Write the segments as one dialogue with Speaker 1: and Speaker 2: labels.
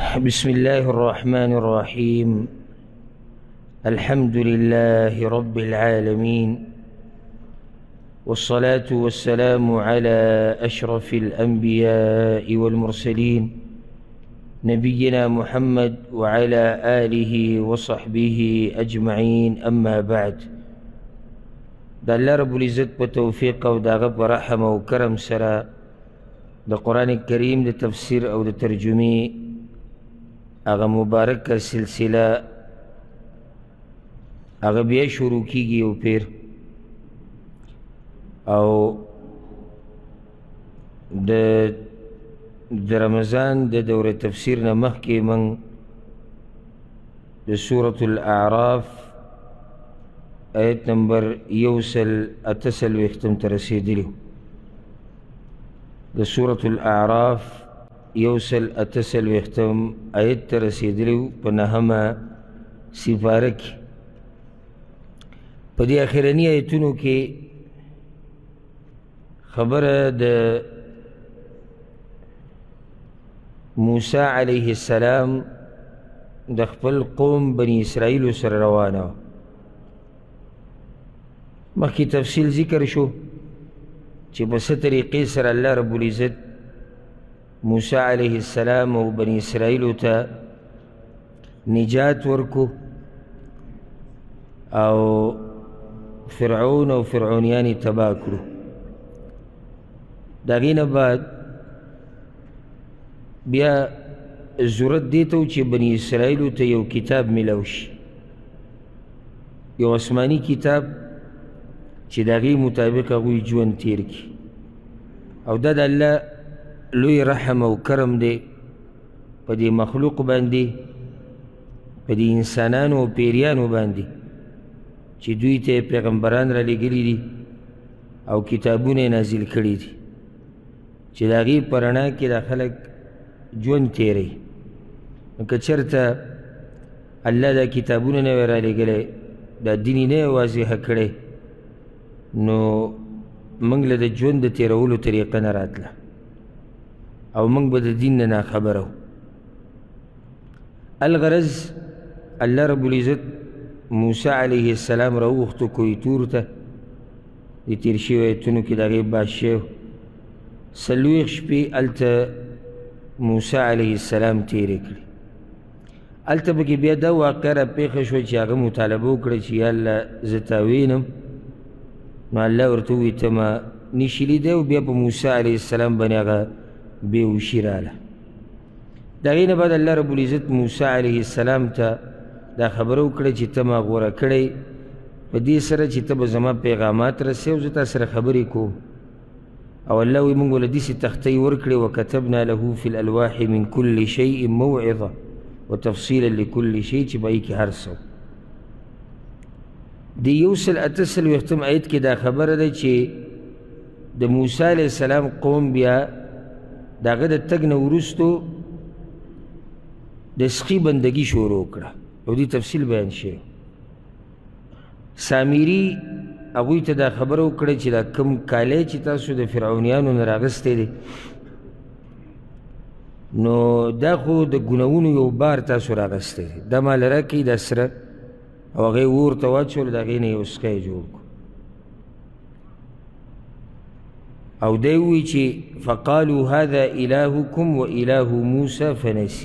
Speaker 1: بسم الله الرحمن الرحيم. الحمد لله رب العالمين، والصلاة والسلام على أشرف الأنبياء والمرسلين نبينا محمد وعلى آله وصحبه أجمعين. أما بعد، دا الله رب العزت بتوفيق او داغه برحم او کرم سره د قرآن کریم د تفسیر او د ترجمه اغه مبارک سلسله اغه بیا شروع کیږي او پیر او د رمضان د دوره تفسیر نه مخکې من د سورة الاعراف آیت نمبر 178 ته رسیدلی. د سورة الاعراف 178 آیت ته رسیدلی په نهمه سپاره کې. په دې اخرني آیتونو کې خبره د موسی علیه السلام د خپل قوم بني اسرائیل سره روانه. مخکې تفصیل ذکر شو چې په څه طریقې سره الله رب العزت موسی علیه السلام او بني اسرائیلو ته نجات ورکو او فرعون او فرعونیان یې تباه کړو. د هغې نه بعد بیا ضرورت دې ته و چې بني اسرائیلو ته یو کتاب میلاو شي، یو آسماني کتاب چې د هغې مطابق هغوی ژوند تیر کړي. او دا د الله لوی رحم او کرم دی په دې مخلوق باندې، په دې انسانانو او پیریانو باندې چې دوی ته پیغمبران را لېږلي دي او کتابونه یې نازل کړي دي چې د هغې په رڼا کې دا خلک ژوند تیروي. نو که چېرته الله دا کتابونه نه وی را لېږلی، دا دین یې نه وی واضحه کړی، نو موږ له د ژوند د تیرولو طریقه نه راتله او موږ به د دین نه ناخبره وو. الغرض الله رب العزت موسی علیه السلام راوغوښتو کوی تور ته. د تیر شوي ایتونو کې د هغې بحث شوی و. 40 شپې هلته موسی علیه السلام تیرې کړې. هلته پکې بیا دا واقعه راپېښه شوه چې هغه مطالبه وکړه چې یا الله زه تا وینم. نو الله ورته ووایي ته ما نشي لیدی او بیا په موسی علیه السلام باندې هغه بېهوشي راله. د هغې نه بعد الله رب العزت موسی علیه السلام ته دا خبره وکړه چې ته ما غوره کړی په دې سره چې ته به زما پیغامات رسې او زه تا سره خبرې کوم. او الله وایي موږ له داسې تختۍ ورکړې وکتبنا له فی الالواح من کل شیء موعظه وتفصیلا لکل شیء چې به هغې کې هر څه. د 178 آیت کې دا خبره ده چې د موسی علیه السلام قوم بیا د هغه د تګ نه وروستو د سخي بندګي شروع کړه او دې تفصیل بیان شوی. سامري هغوی ته دا خبره وکړه چې دا کوم کالی چې تاسو د فرعونیانو نه راغستی دی، نو دا خو د ګناهونو یو بار تاسو راغستی دی، دا ماله راکئ دا سره. او هغې اور ته واچول، د هغې نه یو سکی جوړ کړو. او دی ووایي چې فقالوا هذا الهکم و اله موسی فنسی.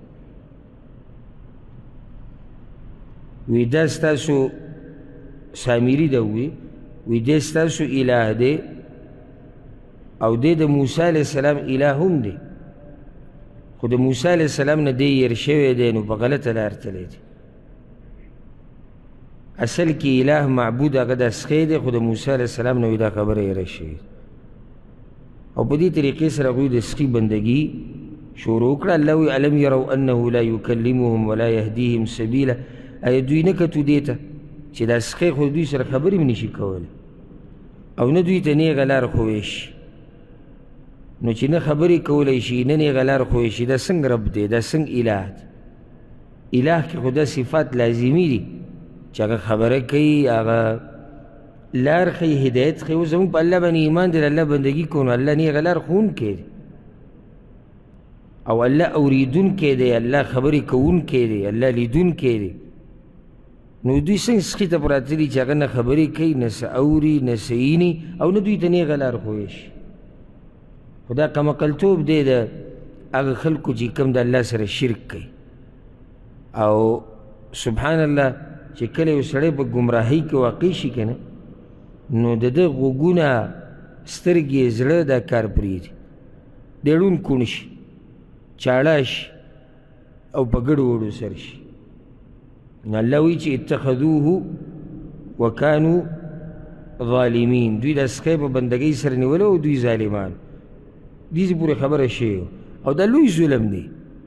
Speaker 1: وی دا ستاسو سامري ده وی دی ستاسو اله دی او دی د موسی علیه السلام اله هم دی، خو د موسی علیه السلام نه دی هېر شوی دی، نو په غلطه لار تلی دی. اصل کې اله معبود هغه د سخی دی، خو د موسی علیه السلام نه دا خبره هېره شوې. او په دې طریقې سره هغوی د سخي بندګي شروع کړه. الله وایي الم یروا انه لا یکلمهم ولا یهدیهم سبیلا. آیا دوی نه کتو دې ته چې دا سخی خو دوی سره خبرې هم نشي کولی او نه دوی ته نیغه لار ښوی شي. نو چې نه خبرې کولی شي نه نیغه لار ښوی شي، دا څنګه رب دی؟ دا څنګه اله دی؟ اله کې خو دا صفات لازمي دي چې هغه خبره کوي، هغه لار ښیي، هدایت ښیي. اوس زموږ په الله باندې ایمان دی، د الله بندګي کوو، نو الله نیغه لار ښوونکی دی او الله اوریدونکی دی، الله خبرې کوونکی دی، الله لیدونکی دی. نو دوی څنګه سخي ته پراته دي چې هغه نه خبرې کوي، نه څه اوري، نه څه ویني، او نه دوی ته نیغه لار ښوی شي. خو دا کمعقلتوب دی د هغه خلکو چې کوم د الله سره شرک کوي. او سبحان الله چې کله یو سړی په ګمراهۍ کې واقع شي که نه، نو د ده غوږونه، سترګې، زړه دا کار پرېږدي، دی ړوند کوڼ شي، چاړه شي، او په ګډو وړو سر شي. نو الله وایي چې اتخذوه وکانو ظالمین، دوی دا سخی په بندګۍ سره نیولی او دوی ظالمان. دې پورې خبره شوې او دا لوی ظلم دی،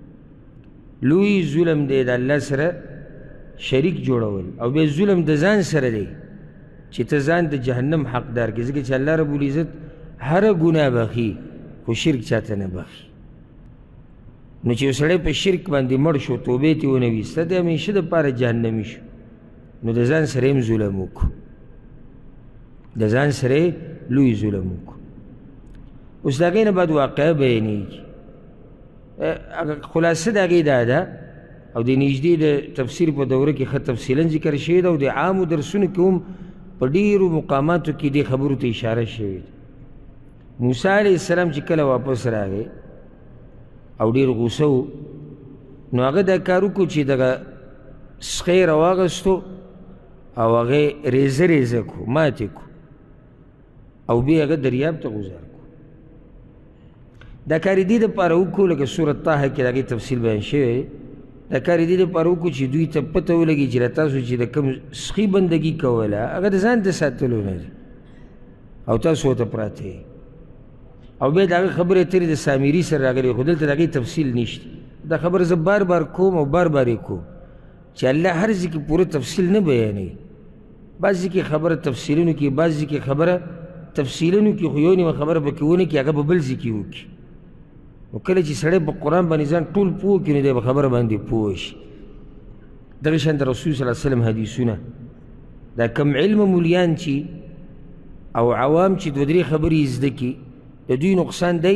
Speaker 1: لوی ظلم دی د الله سره شریک جوړول. او بیا ظلم د ځان سره دی چې ته ځان د جهنم حقدار کړې، ځکه چې الله رب العزت هره ګناه بخي خو شرک چاته نه بخي. نو چې یو سړی په شرک باندې مړ شو، توبې تې ونه ویسته، د همیشه دپاره جهنمي شو. نو د ځان سره هم ظلم وکړو، د ځان سره لوی ظلم وکړو. اوس د هغې نه بعد واقعه بیانېږي. خلاصه د هغې دا ده، او د نږدې د تفسیر په دوره کې ښه تفصیلا ذکر شوی ده، او د عامو درسونو کې هم په ډېرو مقاماتو کې دې خبرو ته اشاره شوې ده. موسی علیه السلام چې کله واپس راغی او ډېر غوسه و، نو هغه دا کار وکړو چې دغه سخی راواغستو او هغې ریزه ریزه کړو، ماتې کړو، او بیا هغه دریاب ته غوځار کړو. دا کار یې دې دپاره وکړو، لکه سورت طه کې د هغې تفصیل بیان شوی، دا کار یې دې دپاره وکړو چې دوی ته پته ولګي چې تاسو چې د کوم سخي بندګي کوله هغه د ځان د ساتلو نه دي، او تاسو ورته پراته یې. او بیا د هغه خبرې اترې د سامري سره راغلې، خو دلته د هغې تفصیل نشته. دا خبره زه بار بار کوم او بار بار یې کوم چې الله هر ځای کې پوره تفصیل نه بیانوي. بعض ځای کې خبره تفصیلونو کې، بعض ځای کې خبره تفصیلونو کې، خو یو نیمه خبره پکې ونه کړي، هغه به بل ځای کې وکړي. نو کله چې سړی په قرآن باندې ځان ټول پوه کړي، نو دی به خبره باندې پوه شي. دغه شان د رسول صلی الله علیه وسلم حدیثونه، دا کم علمه مولیان چې او عوام چې دوه درې خبرې زده کړي، د دوی نقصان دی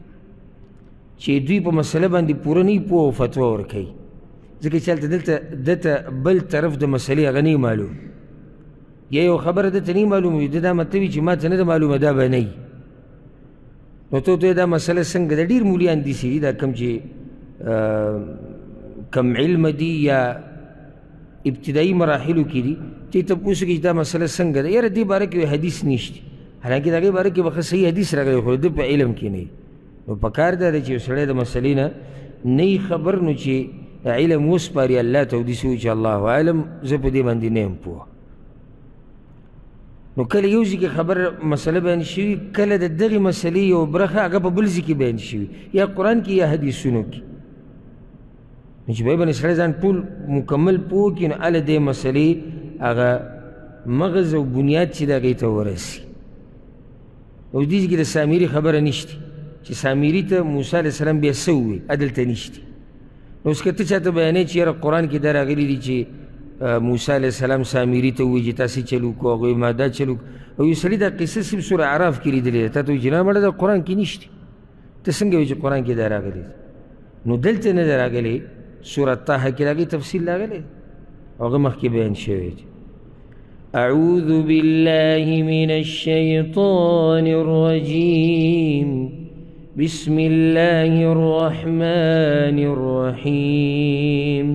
Speaker 1: چې دوی په مسله باندې پوره نه پوه او فتوا ورکوي، ځکه چې هلته دلته دته بل طرف د مسلې هغه نه معلوم، یا یو خبره دته نه معلوم وي، ده دا مطلب وي چې ما ته نه ده معلومه، دا به نه وي. نو ته دا مسله څنګه د ډېر مولیان دي چې دا کوم چې کم علم دي یا ابتدایي مراحلو کې دي، چې تپوس کې دا مسله څنګه ده، یاره دې باره کې حدیث نشته، حالانکې د هغې باره کې به ښه صحیح حدیث راغلی، خو ده په علم کې نه وي. نو پکار دا دی چې یو سړی د مسلې نه نه وي خبر، نو چې علم وسپاري الله ته، او داسې وایي چې الله اعلم، زه په دې باندې نه یم پوه. نو کله یو ځای کې خبر مسله بیان شوي، کله د دغې مسلې یو برخه هغه په بل ځای کې بیان شوي، یا قرآن کې یا حدیثونو کې. نو چې په دې باندې سړی ځان ټول مکمل پوه کړي، نو هله دې مسلې هغه مغز او بنیاد چې د هغې ته ورسي. او دې کې د سامري خبره نشته چې سامري ته موسی علیه السلام بیا څه وویل، دلته نشته. نو اوس که ته چاته بیانوې چې یاره قرآن کې دا راغلي دي چې موسی علیه السلام سامري ته ووایي چې تاسې چلو کو، هغوی ما دا چلو کو، او یو سړي دا قصه صرف سوره اعراف کې لیدلې ده، تا ته وایي چې نه مړه دا قرآن کې نشته، ته څنګه وایي چې قرآن کې دا راغلي ده؟ نو دلته نه ده راغلې، سوره طه کې د هغې تفصیل راغلی، هغه مخکې بیان شوی دی. أعوذ بالله من الشيطان الرجيم بسم الله الرحمن الرحيم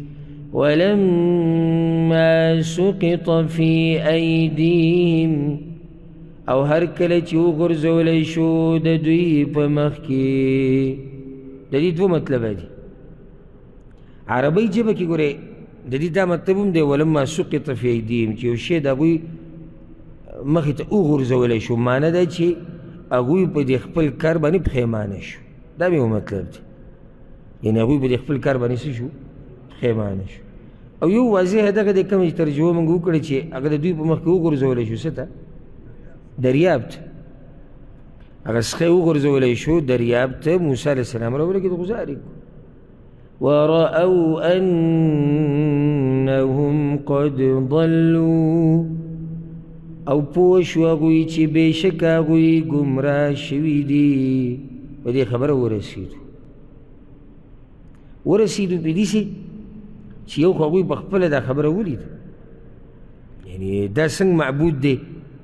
Speaker 1: ولما سقط في أيديهم، او هر کله چې وغورځولی شو د دوی په مخ کې. د دې دوه مطلبه دي. عربی ژبه کې ګورئ د دې دا مطلب هم دی ولما سقط فی ایدیهم، چې یو شی د هغوی مخې ته وغورځولی شو، معنی ده چې هغوی په دې خپل کار باندې پښیمانه شو، دا مې یو مطلب دی، یعنې هغوی په دې خپل کار باندې څه شو، پښیمانه شو. او یو واضح دغه د کومه چې ترجمه موږ وکړه چې هغه د دوی په مخ کې وغورځولی شو، څه ته؟ دریاب ته. هغه سخی وغورځولی شو دریاب ته، موسی علیه السلام راولګېد، غوځار یې کړو. ورأوا أنهم قد ضلوا، او پوه شو هغوی چې بېشکه هغوی ګمراه شوي دي، په دې خبره ورسېدو. ورسېدو په داسې چې یو خو هغوی په خپله دا خبره ولیده، یعنې دا څنګه معبود دی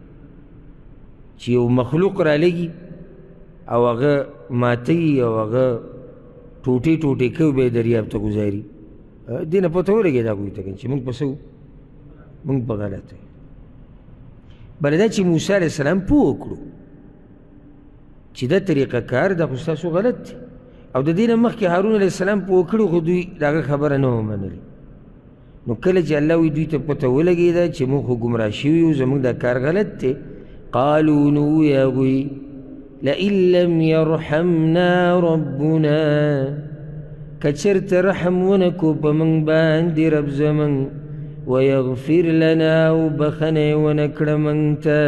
Speaker 1: چې یو مخلوق رالګي او هغه ماتوي او هغه ټوټې ټوټې کوي به یې دریاب ته ګزاري. دې نه پته ولګېده هغوی ته چې موږ په څه موږ په غلطه یو. بله دا چې موسی علیه السلام پوه کړو چې دا طریقه کار دا خو ستاسو غلط دی، او د دې نه مخکې هارون علیه السلام پوه کړو خو دوی د هغه خبره نه ومنلې. نو کله چې الله وی دوی ته پته ولګېده چې موږ خو ګمراه شوي یو، زموږ دا کار غلط دی، قالو نو ووی هغوی لئن لم يرحمنا ربنا که چېرته رحم ونه کړو په موږ باندې رب زموږ، ويغفر لنا او بخنه یې ونه کړه موږ ته،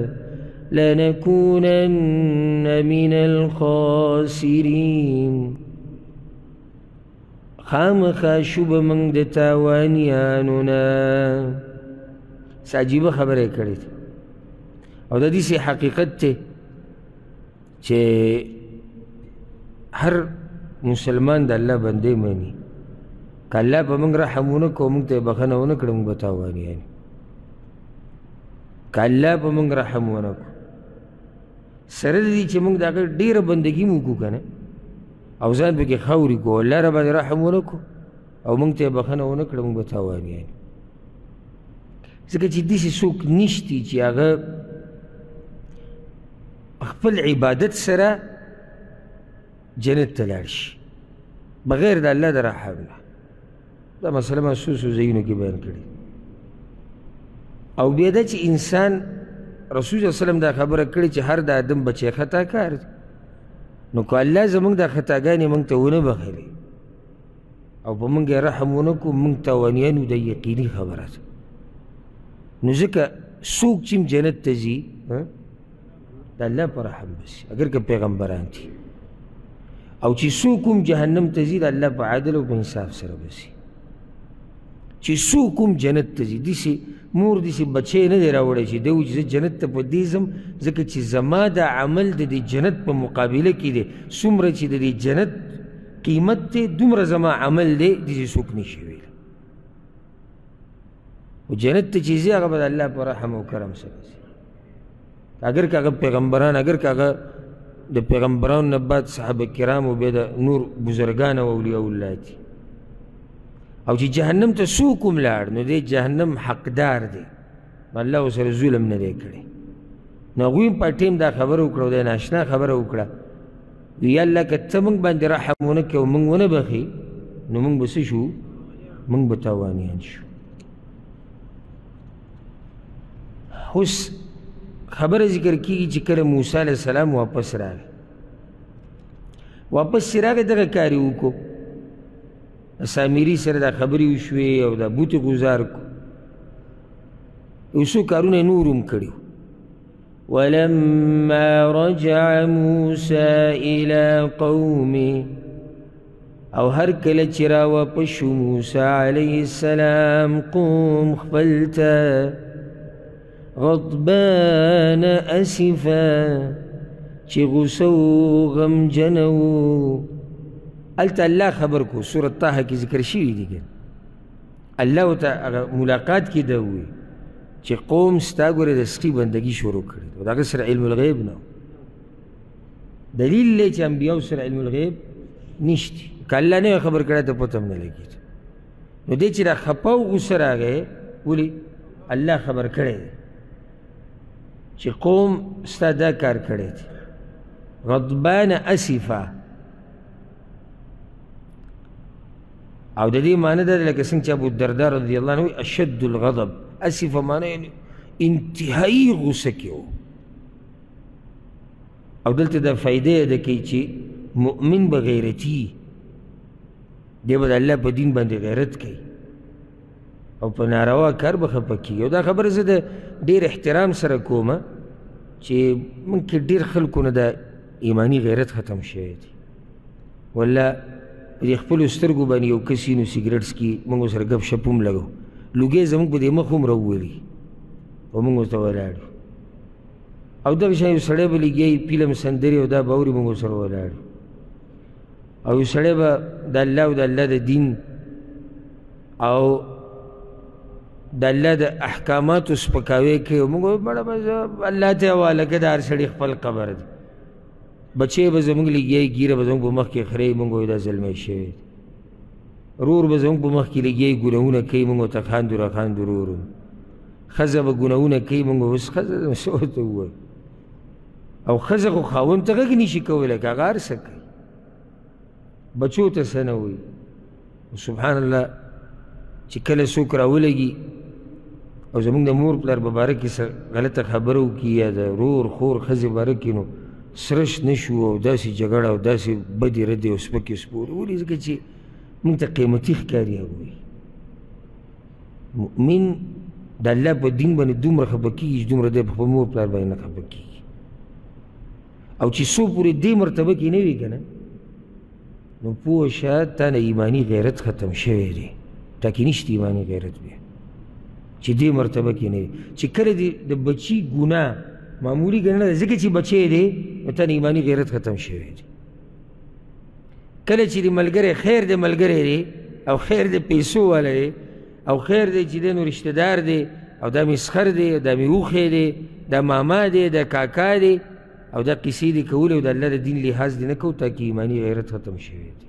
Speaker 1: لنكونن من الخاسرين خامخا شو به موږ د تاوانیانو نه. څه عجیبه خبره یې کړې ده او د دې حقیقت دی چې هر مسلمان د الله بندې مني. که الله په موږ رحم ونه کړو موږ ته یې بخښنه ونه کړه موږ به تاوانیان. که الله په موږ رحم ونه کړو سره د دې چې موږ د هغه ډېره بندګي مو وکړو که نه او ځان پکې خاورې کړو، الله راباندې رحم ونه کړو او موږ ته یې بخښنه ونه کړه موږ به تاوانیان. ځکه چې داسې څوک نشتی چې هغه خپل عبادت سره جنت ته لاړ شي بغیر د الله د رحم نه. دا مسله ما څو ځایونو کې بیان کړې. او بیا دا چې انسان رسول صلی الله علیه وسلم دا خبره کړې چې هر د آدم بچی خطا کار دی، نو که الله زموږ دا خطاګانې موږ ته ونه بخښلې او په موږ یې رحم ونه کړو موږ تاوانیان یو، دا یقیني خبره ده. نو ځکه څوک چې جنت ته ځي د الله په رحم به ځي اگر که پیغمبران دي، او چې څوک هم جهنم ته ځي د الله په عدل او په انصاف سره به ځي. چې څوک هم جنت ته ځي داسې مور داسې بچی نه دی راوړی چې دی وایي چې زه جنت ته په دې ځم ځکه چې زما دا عمل د دې جنت په مقابله کې دی، څومره چې د دې جنت قیمت دی دومره زما عمل دی، داسې څوک نشي ویلی. و جنت ته چې ځي هغه به د الله په رحم او کرم سره ځي. اگر که هغه پیغمبران، اگر که هغه د پیغمبرانو نه بعد صحابه کرام او بیا د نور بزرګان او اولیاء الله دي. او چې جهنم ته څوک هم لاړ نو دی جهنم حقدار دی، الله ورسره ظلم نه دی کړی. نو هغوی هم په ټیم دا خبره وکړه او دا ناشنا خبره وکړه، وی یا الله که ته موږ باندې رحم ونه کړې او موږ ونه بخې نو موږ به څه شو؟ موږ به تاوانیان شو. اوس خبره ذکر کېږي چې کله موسی علیه السلام واپس راغی، واپس چې راغی دغه کار یې وکړو، سامري سره دا خبرې وشوې او دا بوتې غوزار کړو، یو څو کارونه یې نور هم کړي. ولما رجع موسی إلى قومه او هر کله چې راواپس شو موسی علیه السلام قوم خپل ته غضبان اسفا چې غوسه و غمجن و. هلته الله خبر کو سورة طه کې ذکر شوي دي که الله ورته ملاقات کې ده ووایي چې قوم ستا ګورې د سخي بندګي شروع کړې ده، د هغه سره علم الغیب نه دلیل دی چې انبیاو سره علم الغیب نشتی. که الله نه خبر کړی ته پته هم نه لګېږي. نو دی چې دا خفه او غوسه راغی ولې الله خبر کړی دی چې قوم ستا دا کار کړی دی. غضبان اسفا او د دې معنی ده لکه څنګه چې ابو الدرداء رضی الله عنه اشد الغضب، اسفا معنی یعنی انتهایی غوسه کې و. او دلته دا فایده ده کوي چې مؤمن به غیرتي دی، به د الله په دین باندې غیرت کوي او په ناروا کار به خفه کېږي. او دا خبره زه د ډېر احترام سره کومه چې موږ کې ډېر خلکو نه دا ایماني غیرت ختم شوی دی. والله په دې خپلو سترګو باندې یو کس نو سګرټ څکي، موږ ورسره ګپ شپ هم لګو، لوګی زموږ په دې مخ هم راوولي او موږ ورته ولاړ یو. او دغه شان یو سړی به لګیا فلم سندرې او دا به اوري موږ ورسره ولاړ یو. او یو سړی به د الله او د الله د دین او د الله د احکاماتو سپکاوی کوي او موږ بړه به الله ته حواله کړه د هر سړي خپل قبر دی بچی به زموږ لګیایي ګیره به زموږ په مخ کې خرئ موږ وایو دا زلمی شوی دی رور به زموږ په مخ کې لګیایي ګناهونه کوي موږ ورته خاندو راخاندو رور ښځه به ګناهونه کوي موږ اوس ښځه څه ورته ووایو او ښځه خو خاوند ته غږ نشي کولی که هغه هر څه کوي بچو ته څه نه وایي سبحان الله چې کله څوک راولګي او زموږ د مور پلار په باره کې څه غلطه خبره وکړي یا د رور خور ښځې باره کې نو سرش نه شو او داسې جګړه او داسې بدې ردې او سپکې سپورې ولې ځکه چې موږ ته قیمتي ښکاري هغوی مؤمن د الله په دین باندې دومره خفه کېږي چې دومره دی په خپل مور پلار باندې نه خفه کېږي او چې څو پورې دې مرتبه کې نه وي که نه نو پوه شه تا نه ایماني غیرت ختم شوی دی تا کې نشته ایماني غیرت بیا چې دې مرتبه کې نه وي چې کله دې د بچي ګناه معمولي ګڼنه ده ځکه چې بچی دی نو تا نه ایماني غیرت ختم شوی دی کله چې د ملګری خیر د ملګری دی او خیر د پیسو والا دی او خیر دی چې دی نو رشته دار دی او دا مسخر دی دا مې اوښی دی دا ماما دی دا کاکا دی او دا قصې دې کولې او د الله د دین لحاظ دې نه کوو تاکې ایماني غیرت ختم شوی دی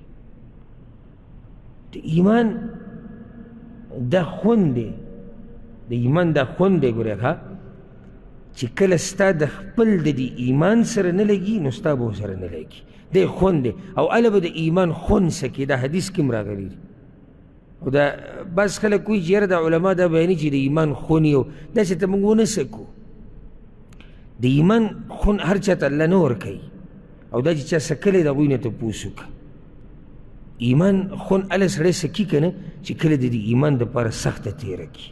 Speaker 1: د ایمان دا خوند دی د ایمان دا خوند دی ګورې ښه چې کله ستا د خپل د دې ایمان سره نه لګي نو ستا به ورسره نه لګي دی خوند دی او هله به د ایمان خوند سکي دا حدیث کې هم راغلی دی او دا بعض خلک وایي چې یاره دا علما دا بیانوي چې د ایمان خون یې او داسې ته موږ ونه سکو د ایمان خون هر چا ته الله نه ورکوي او دا چې چا سکلی د هغوی نه تپوس وکړه ایمان خون هله سړی سکي که نه چې کله د دې ایمان دپاره سخته تېره کړي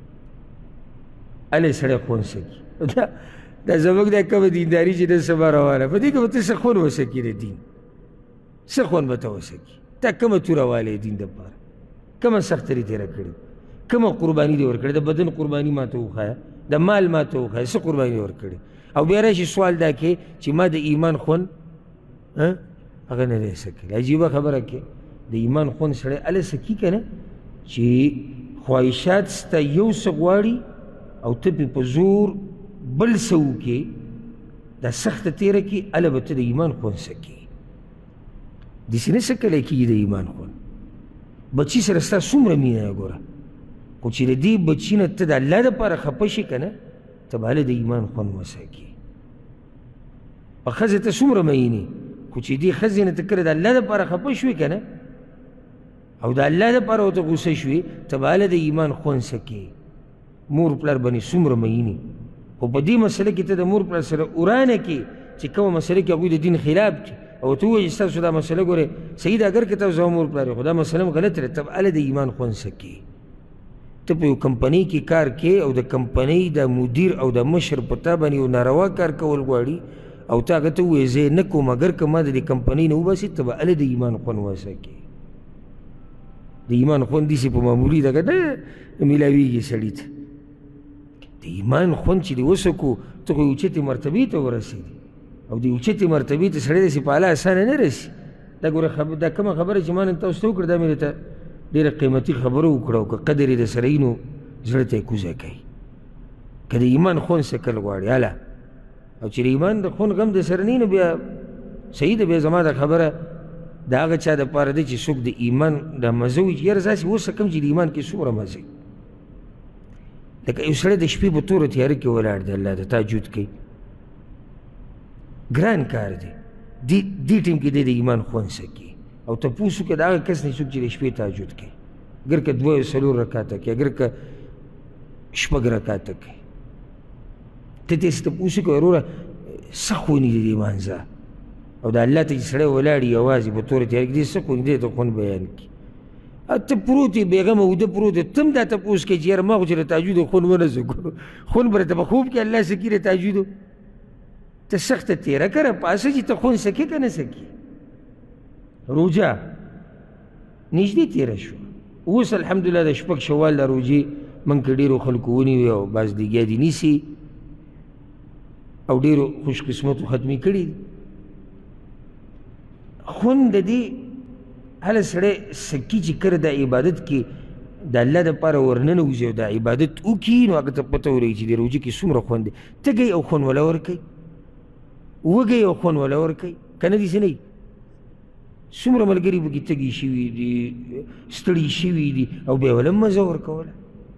Speaker 1: هله سړی خون سکي دا زموږ دا کومه دینداري چې نن سبا روانه په دې کې به ته څه خون وسکي د دین څه خون به ته وسکي تا کومه توره والی دین دپاره کومه سختري تېره کړې کومه قرباني دې ورکړې د بدن قرباني ما ته وښایه د مال ما ته وښایه څه قرباني دې ورکړې او بیا راشي سوال دا کې چې ما د ایمان خون هغه نه دی سکلی عجیبه خبره کې د ایمان خون سړی هله سکي که نه چې خواهشات ستا یو څه غواړي او ته پې په زور بل څه وکړې دا سخته تېره کړي هله به ته د ایمان خون سکي داسې نه سکلی کېږي د ایمان خون بچي سره ستا څومره مینه یې ګوره خو چې د دې بچي نه ته د الله دپاره خفه شي که نه ته به هله د ایمان خوند وسکي په ښځې ته څومره مینې خو چې دې ښځې نه ته کله د الله دپاره خفه شوې که نه او د الله دپاره ورته غوسه شوې ته به هله د ایمان خوند سکې مور پلار باندې څومره مینې خو په دې مسله کې ته د مور پلار سره ورانه کې چې کومه مسله کې هغوی د دین خلاف کړي او ته ووایې چې ستاسو دا مسله ګورې صحیح ده اګر که تاسو زما مور پلار یې خو دا مسله هم غلط دی ته به هله د ایمان خوند سکې ته په یو کمپنۍ کې کار کې او د کمپنۍ د مدیر او د مشر په تا باندې یو ناروا کار کول غواړي او ته هغه ته ووایې زه یې نه کوم اګر که ما د دې کمپنۍ نه وباسي ته به هله د ایمان خوند وسکې د ایمان خوند داسې په معمولي دغه نه میلاویږي سړي ته د ایمان خوند چې دې وسکو ته خو اوچتې مرتبې ته ورسېدې او د اوچتې مرتبې ته سړی داسې په اعلی اسانه نه رسي دا ګوره دا کومه خبره چې ما نن تاسو ته وکړه دا مې درته ډېره قیمتي خبره وکړه او که قدر یې درسره وي نو زړه ته یې کوزه کوي که د ایمان خون سکل غواړي هله او چې د ایمان د خون غم درسره نه وي نو بیا صحیح ده بیا زما دا خبره د هغه چا دپاره دی چې څوک د ایمان دا مزه وي چې یاره داسې وسکم چې د ایمان کې څومره مزه وي لکه یو سړی د شپې په توره تیاره کې ولاړ دی الله د تهجد کوي ګران کار دی دې ټیم کې دی د ایمان خوند سکي او تپوس وکړه د هغه کس نه څوک چې د شپې تهجد کوي اګر که 2 یا 4 رکاته کوي اګر که 6 رکاته کوي ته داسې تپوس وکړه وروره څه خوني دی د مانځه او د الله ته چې سړی ولاړ یوازې په توره تیاره کې دی څه خوني دی ته خوند بیان کړي ته پروت یې بېغمه اوده پروت یې ته هم دا تپوس کوې چې یاره ما خو چې د تهجد خوند ونه سکو خوند به راته په خوب کې الله سکي د تهجدو ته سخته تیره کړه پاسه چې ته خوند سکې که نه سکې روجه نږدې تېره شوه اوس الحمدلله د 6 شوال د روجې موږ کې ډېرو خلکو ونیوې او بعض لګیا دي نیسي او ډېرو خوش قسمتو ختمې کړي دي خوند د دې هله سړی سکي چې کله د عبادت کې د الله دپاره ورننوځي او د عبادت وکړي نو هغه ته پته ولګي چې د روژې کې څومره خوند دی. تږی او خوند وله ورکوي، وږی او خوند وله ورکوي، که نه داسې نه وي؟ څومره ملګري پکې تږي شوي دي، ستړي شوي دي او بیا وله مزه ورکوله.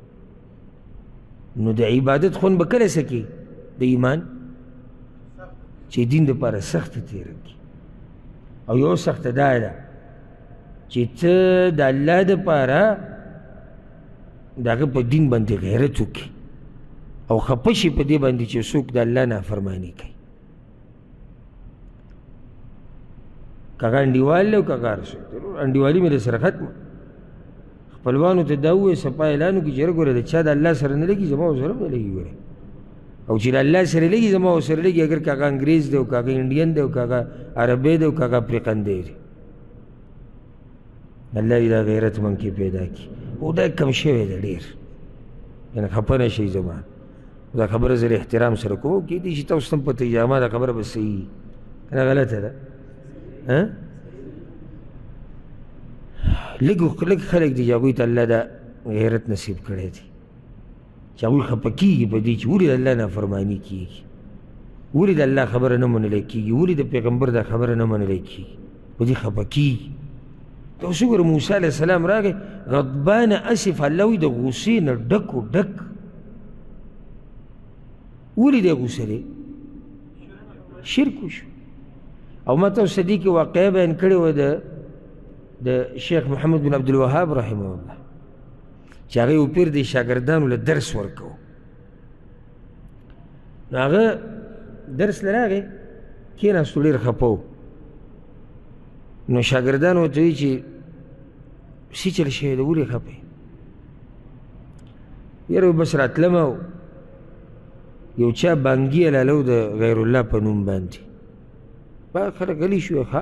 Speaker 1: نو د عبادت خوند به کله څه کوي؟ د ایمان چې دین دپاره سخته تېره کړي. او یو سخته دا ده چې ته د الله دپاره د هغه په دین باندې غیرت وکړي او خفه شي په دې باندې چې څوک د الله نافرماني کوي، که هغه انډیوال دی او که هغه هر څوک دی. انډیوالي مې درسره ختمه، خپلوانو ته دا ووایه صفا اعلان وکړي چې یاره ګوره د چا د الله سره نه لګي زما ورسره هم نه لګي ګوره، او چې د الله سره لګي زما ورسره لګي، اگر که هغه انګریز دی او که هغه انډین دی او که هغه عربی دی او که هغه افریقندی دی. الله دې دا غیرت من کې پیدا کړي. او دا کم شوی دی ډېر، یعنې خفه نه شئ زما دا خبره زه احترام سره کوم. کیدای شي تاسو هم پته وي ما دا خبره به صحیح که نه غلطه ده. لږ خلک دي چې هغوی ته الله دا غیرت نصیب کړی دی چې هغوی خفه کېږي په دې چې ولې د الله نافرماني کېږي، ولې د الله خبره نه منلی کېږي، ولې د پیغمبر دا خبره نه منلی کېږي، په دې خفه کېږي. ته اوس وګوره موسی علیه السلام راغی غضبانه اسف، الله وایي د غوسې نه ډک و ډک. ولې دی غوسه دی؟ شرک وشو. او ما تاسو دې کې واقعه بیان کړې وه د شیخ محمد بن عبدالوهاب رحمه الله چې هغه یو پیر د شاګردانو له درس ورکو. نو هغه درس له راغی کېناستو ډېر خفه و. نو شاګردانو ورته وایي چې څه چل شوی دی، ولې خفه یې؟ یاره بس راتلمه او یو چا بانګي علالو د غیر الله په نوم باندې بعد خلک غلي شوی. ښه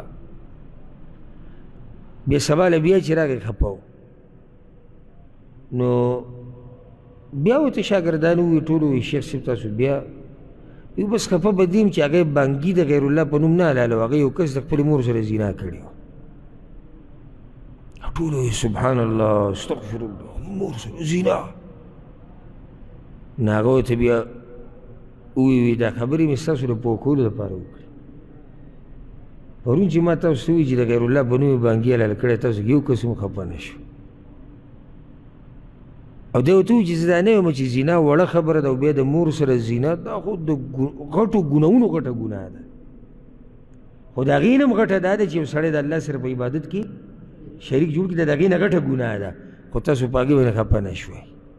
Speaker 1: بیا سبا له بیا چې راغی خفه و. نو بیا ورته شاګردانو ووایي ټولو وایي شیخ صاحب تاسو بیا وایي بس خفه به دي یم چې هغه بانګي د غیر الله په نوم نه حلالو، هغه یو کس د خپلې مور سره زنا کړې وه. ټولو وایي سبحان الله استغفر الله، مور سره زنا. نو هغه ورته بیا ووایي دا خبرې مې ستاسو د پوه کولو دپاره وکړې. پرون چې ما تاسو ته ووایي چې د غیر الله په نوم یې بانګي حلال کړی، تاسو یو کس هم خفه نه شو. او دی ورته ووایي چې زه دا نه یم چې زنا وړه خبره ده او بیا د مور سره زنا دا خو د غټو ګناهونو غټه ګناه ده. خو د هغې نه هم غټه دا ده چې یو سړی د الله سره په عبادت کې شریک جوړ کړي، د هغې نه غټه ګناه ده. خو تاسو په هغې باندې خفه نه شوئ.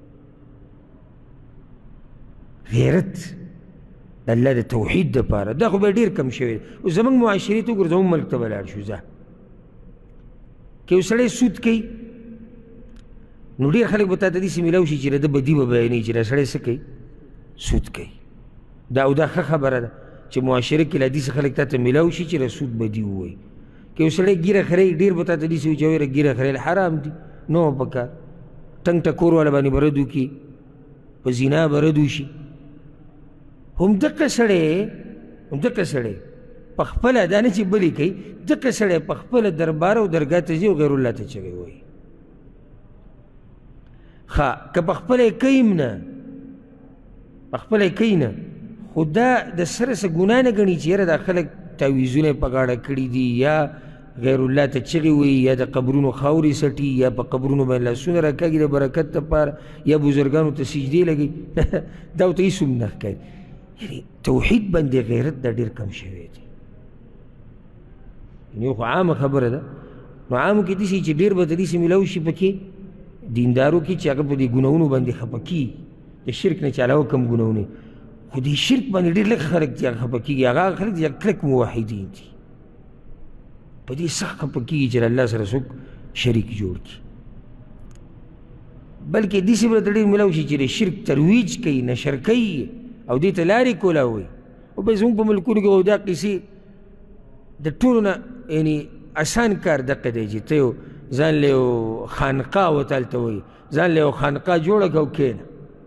Speaker 1: غیرت د الله د توحید دپاره دا خو به ډېر کم شوی دی. اوس زموږ معاشرې ته وګوره، زموږ ملک ته به لاړ شو. ځه که یو سړی سود کوي نو ډېر خلک به تا ته داسې میلاو شي چې د ده بدي به بیانوي چې دا سړی څه کوي؟ سود کوي. او دا ښه خبره ده چې معاشره کې له داسې خلک تا ته میلاو شي چې د سود بدي ووایي. که یو سړی ګیره خرئ ډېر به تا ته داسې وایي چې ویره ګیره خریل حرام دي، نه وه پکار. ټنګ ټکور والا باندې به رد وکړي، په زنا به رد وشي. همدغه سړی په خپله دا نه چې بلې کوي، دغه سړی په خپله دربار او درګاه ته ځي او غیر الله ته چغې وایي. ښه که په خپله یې کوي هم نه، په خپله یې کوي نه، خو دا د سره څه ګناه نه ګڼي چې یاره دا خلک تعویضونه یې په غاړه کړي دي، یا غیر الله ته چغې وایي، یا د قبرونو خاورې څټي، یا په قبرونو باندې لاسونه راکاږي د برکت دپاره، یا بزرګانو ته سجدې لګوي. دا ورته هېڅ هم نه ښکاري. یعنې توحید باندې غیرت دا ډېر کم شوی دی. یعنې خو عامه خبره ده. نو عامو کې داسې چې ډېر به ته داسې میلاو شي پکې دیندارو کې چې هغه په دې ګناهونو باندې خفه کېږي، د شرک نه چې علاوه کم ګناهونه، خو دې شرک باندې ډېر لږ خلک چې هغه خفه کېږي. هغه خلک چې کلک موحدین دي، په دې سخت خفه کېږي چې الله سره څوک شریک جوړ کړي. بلکې داسې به ته ډېر میلاو شي چې د شرک ترویج کوي، نشر کوي او دې ته لارې کولاوي. او بیا زموږ په ملکونو کې دا قیسې د ټولو نه یعنې اسان کار دقه دی چې ته یو ځان له یو خانقاه ورته هلته وایي، ځان له یو خانقاه جوړه کړه او کښېنه.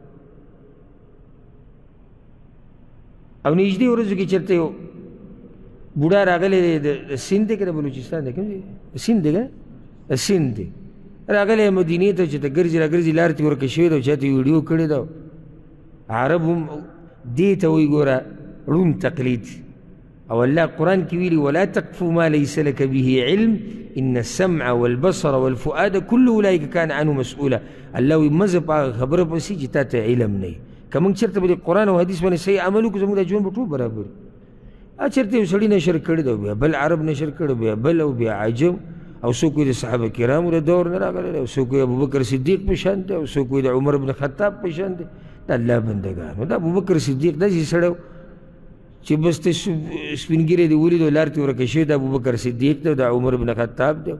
Speaker 1: او نږدې ورځو کې چېرته یو بوډا راغلی دی د سیند دی که د بلوچستان دی کوم ځای؟ د سیند دی که سند دی راغلی مدینې ته چې ته ګرځي را ګرځي لار تې ورکه شوې ده او چا ته ویډیو کړې ده عرب هم دې ته وایي ګوره ړوند تقلید او الله قرآن کې ویلي ولا تقف ما ليس لك به علم ان السمع والبصر والفؤاد كل اولئك كان عنه مسؤولا الله وایي مزه په هغه خبره پسې چې تا ته علم نه وي که موږ چېرته به د قرآن او حدیث باندې صحیح عمل وکړو زموږ دا ژوند به ټول برابر وي چېرته یو سړي نشر کړی ده بیا بل عرب نشر کړی بیا بل او بیا عجم او څوک وایي د صحابه کرامو د دور نه راغلی دی او څوک وایي ابوبکر صدیق په شان دی او څوک وایي د عمر بن خطاب په شان دی د الله بندګانو د ابوبکر صدیق داسې سړی چې بس ته سپین ږیری دې ولیدو لار تې ورکه شوې د ابوبکر صدیق دی او د عمر بن خطاب دی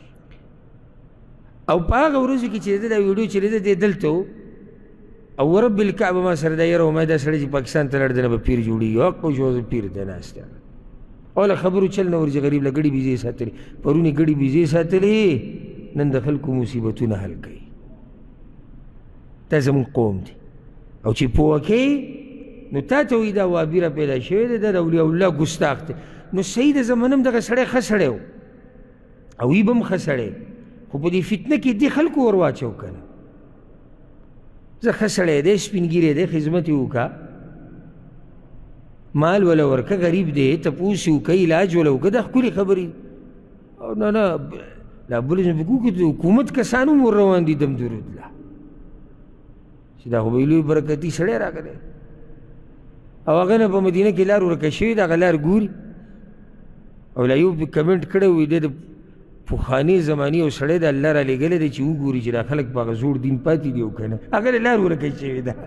Speaker 1: او په هغه ورځو کې چې دا ویډیو چلېده دی دلته و او ورب الکعبه ما سره دا یره وما دا سړی چې پاکستان ته لاړ دی نه به پیر جوړېږي حق په شو پیر دی ناست دی اوله خبرو چل نه ورځي غریب له ګړي بیزې ساتلې پرون یې ګړي بیزې ساتلې نن د خلکو مصیبتونه حل کوي دا زموږ قوم دی او چې پوه کوې نو تا ته وایي دا وابیره پیدا شوې ده دا د اولیاء الله ګستاخ دی نو صحیح د زمانه هم دغه سړی ښه سړی و او وي به هم ښه سړی خو په دې فتنه کې دې خلکو ور واچو که نه زه ښه سړی دی سپین ږیری دی خدمت یې وکړه مال ولا ورکه غریب دی تپوس یې وکړه علاج ولا وکړه دا ښکلې خبرې او نه نه لا بل فکو کې د حکومت کسان هم ور روان دي دم درود له چې دا خو به لوی برکتي سړی راغلی او هغه نه په مدینه کې لار ورکه شوې ده هغه لار ګوري او لا یو کمنټ کړی وي دی د پخواني زمانې یو سړی د الله را لېږلی دی چې وګوري چې دا خلک په هغه زوړ دین پاتې دي او که نه هغه لار ورکه شوې ده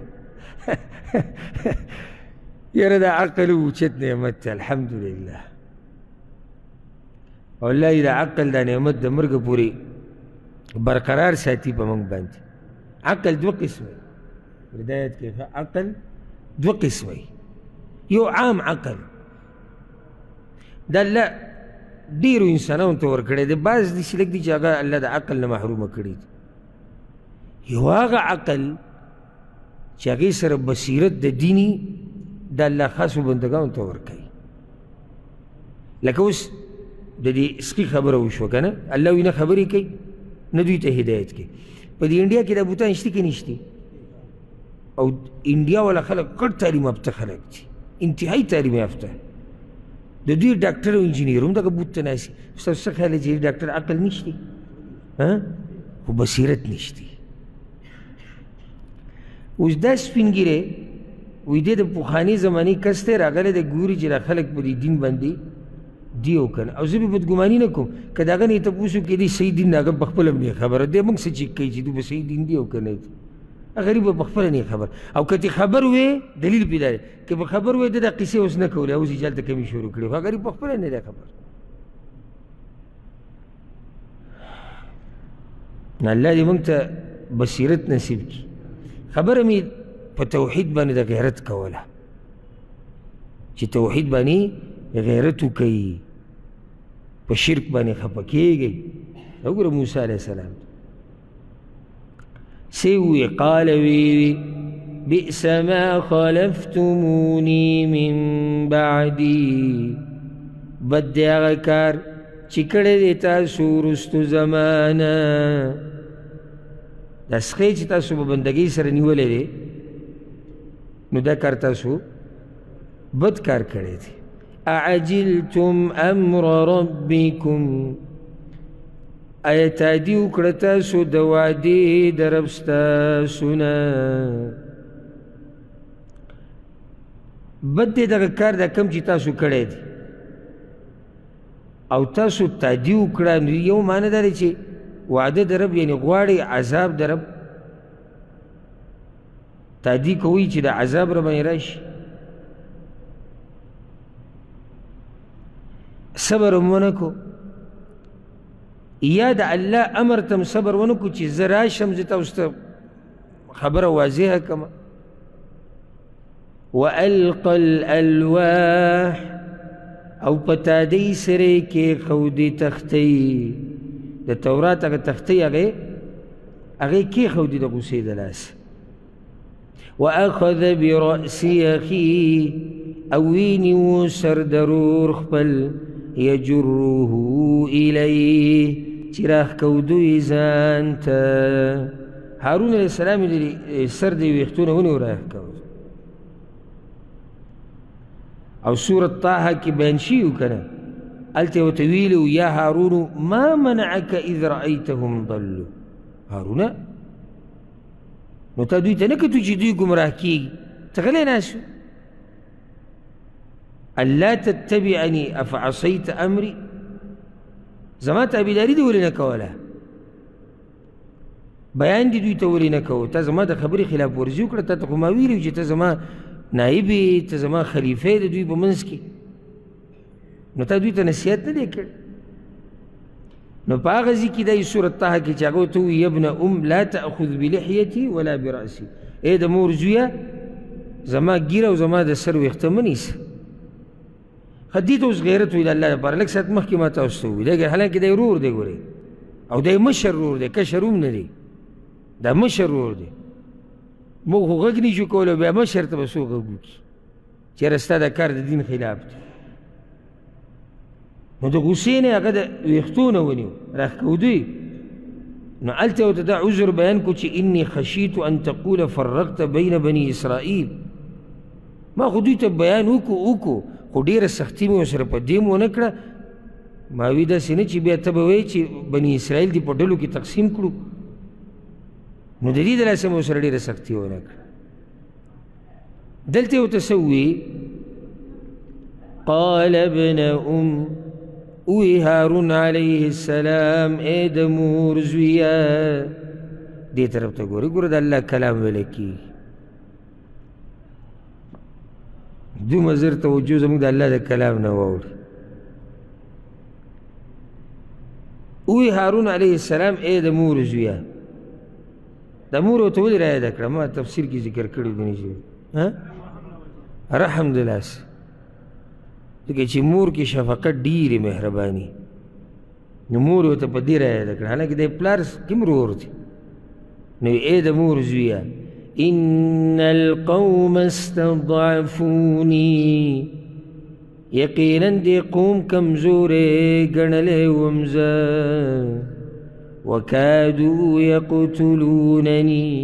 Speaker 1: یاره دا عقل اوچت نعمت دی الحمدلله والله دا عقل دا نعمت د مرګه پورې برقرار ساتي په موږ باندې عقل دوه قسمه هدایت کې عقل دوه قسمه یو عام عقل دا الله ډېرو انسانانو ته ورکړی دی بعض داسې لږ دي چې هغه الله د عقل نه محرومه کړي دي یو هغه عقل چې هغې سره بصیرت د دیني دا الله خاصو بندګانو ته ورکوي لکه اوس د دې سقي خبره وشوه که نه الله وي نه خبرې کوي نه دوی ته هدایت کوي په دې انډیا کې دا بوتان شته که نشته او انډیا والا خلک غټ تعلیم یافته خلک دي انتهایي تعلیم یافته د دوی ډاکټر او انجینیر هم دغه بوت ته ناستي ستاسو څه خیال دی چې ډاکټر عقل نشته خو بصیرت نشته اوس دا سپین ږیری وی دی د پخواني زمانې کس دی راغلی دی ګوري چې دا خلک په دې دین باندې دی او که نه او زه به بدګماني نه کوم که د هغه نه یې تپوس وکړې دی صحیح دین هغه په خپله هم نه خبره دی موږ څه چیک کوي چې دوی به صحیح دین دی او که نه غریب به په خپله نه خبر او که ته خبر وې دلیل پې دا دی که به خبر وې د دا قصې اوس نه کولې اوس یې چې هلته کمې شروع کړې خو غریب په خپله نه دی خبر الله دې موږ ته بصیرت نصیب کړي خبره مې په توحید باندې د غیرت کوله چې توحید باندې غیرت وکوي په شرک باندې خفه کېږئ وګوره موسی علیه السلام سی وی قال وی بئس ما خلفتمونی من بعدی بد دی هغه کار چې کړی دی تاسو وروستو زمانه دا سخی چې تاسو په بندګۍ سره نیولی دی نو دا کار تاسو بد کار کړی دی اعجلتم امر ربکم آیا تادي وکړه تاسو د وعدې د رب ستاسو نه بد دی دغه کار دا کم چې تاسو کړی دی او تاسو تادي وکړه نو یو معنی دا دی چې وعده د رب یعنې غواړئ عذاب د رب تادي کوئ چې د عذاب را باندې راشي صبر هم ونه کو یا د الله امر تم صبر ونه کو چې زه راشم زه تاسو ته خبره واضحه کړمه والقى الالواح او په تادۍ سره یې کېښودې تختۍ د تورات هغه تختۍ هغې کېښودې د غوسې د لاسه واخذ برأس اخي او وینیو سر درور خپل یجره الیه چې راښکودو یې ځان ته. هارون علیه السلام یې سر د ویښتونه ونیو راښکود. او سورة طه کې بیان شوي و که نه، هلته یې ورته ویلي و یا هارون ما منعک اذ رأیتهم ضلوا. هارونه نو تا دوی ته نه کتو چې دوی ګمراه کېږي، ته غلی ناست و. الا تتبعنی افعصیت امری، زما تابعداري دې ولې نه کوله، بیان دې دوی ته ولې نه کوو، تا زما د خبرې خلاف ورزي وکړه، تا ته خو ما ویلي و چې ته زما نایب یې، ته زما خلیفه یې د دوی په منځ کې، نو تا دوی ته نصیحت نه دی کړی. نو په هغه ځای کې دا سورة طه کې چې هغه ورته ووایي یا ابن لا تأخذ بلحیتي ولا برأسي، ای د مور زویه زما ګیره او زما د سر ویښته مه نیسه. دې ته اوس غیرت وایي د الله لپاره. لږ ساعت مخکې ما تاسو ته وویل، حالانکې دی ورور دی، ګورئ، او دی مشر ورور دی، کشر هم نه دی، دا مشر ورور دی. موږ خو غږ نه شو کولی، بیا مشر ته به څوک غږ وکړي چېرې ستا دا کار د دین خلاف دی. نو د غصې نه هغه د ویښتو نه ونیو راښکودی. نو هلته ورته دا عذر بیان کړو چې انی خشیت ان تقول فرقت بین بني اسرائیل. ما خو دوی ته بیان وکړو خو ډېره سختي مې ورسره په دې ونه کړه. ما وی داسې نه چې بیا ته به وایې چې بني اسرائیل دې په ډلو کې تقسیم کړو، نو د دې د لاسه مې ورسره ډېره سختي ونه کړه. دلته یې ورته څه ووایي قال ابن اوی هارون علیه السلام ای د مور زویه. دې طرف ته ګورې، ګوره د الله کلام ویلی کېږي، دومره زر توجه زموږ د الله د کلام نه واوړي. اوی هارون علیه السلام ای د مور زویه. د مور ورته ولې رایاده کړه؟ ما تفسیر کې ذکر کړی دی چې رحم د لاسه، ځکه چې مور کې شفقت ډېرې مهرباني، نو مور ورته په دې رایاده کړه، حالانکې د پلار کوم ورور دی. نو ای د مور زویه ان القوم استضعفوني، یقینا دې قوم کمزورې ګڼلی وم زه، وکادوا یقتلونني،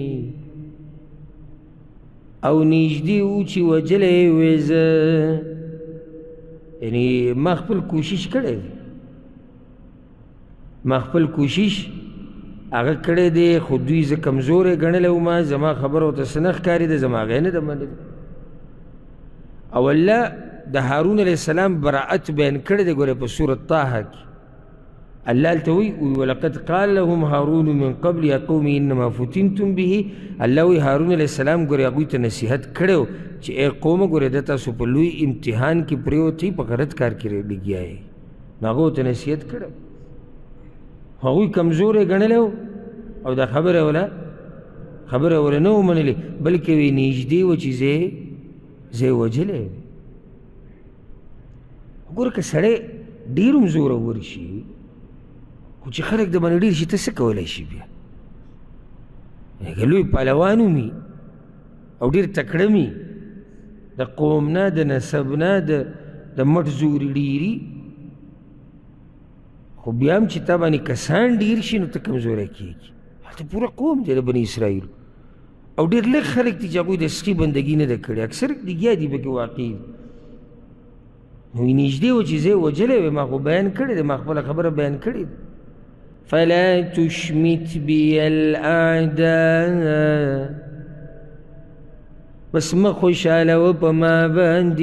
Speaker 1: او نږدې و چې وجلی وې زه. یعنی ما خپل کوشش کړی دی، ما خپل کوشش هغه کړی دی، خو دوی زه کمزوری ګڼلی وم، زما خبره ورته څه نه ښکارېده، زما هغه یې نه ده منلې. او الله د هارون علیه السلام براعت بیان کړی دی. ګوره په سورة طه کې الله هلته وایي ولقد قال لهم هارون من قبل یا قوم انما فتنتم به. الله وایي هارون علیه السلام ګورې هغوی ته نصیحت کړی و چې ای قومه ګورې دا تاسو په لوی امتحان کې پرېوتئ، په غلط کار کې لګیا یې. نو هغه ورته نصیحت کړی، هغوی کمزوری ګڼلی و او دا خبره وله نه و منلې، بلکې وی نږدې و چې زه یې وجلی وې. ګوره که سړی ډېر هم زورور شي، خو چې خلک د باندې ډېر شي، ته څه کولی شي بیا؟ که لوی پهلوان ومي او ډېر تکړه مي، د قوم نه د نسب نه د مټ زوري ډېري، خو بیا هم چې تا باندې کسان ډېر شي نو ته کمزوری کېږي. هلته پوره قوم دی د بني اسرائیل، او ډېر لږ خلک دي چې هغوی د سخي بندګي نه ده کړې، اکثر لګیا دي پکې واقع. نو نږدې و چې زه یې وجلی وې، ما خو بیان کړی دی، ما خپله خبره بیان کړې ده. فلا تشمت بي الاعداء، بس ما خوشحالوه په ما باندې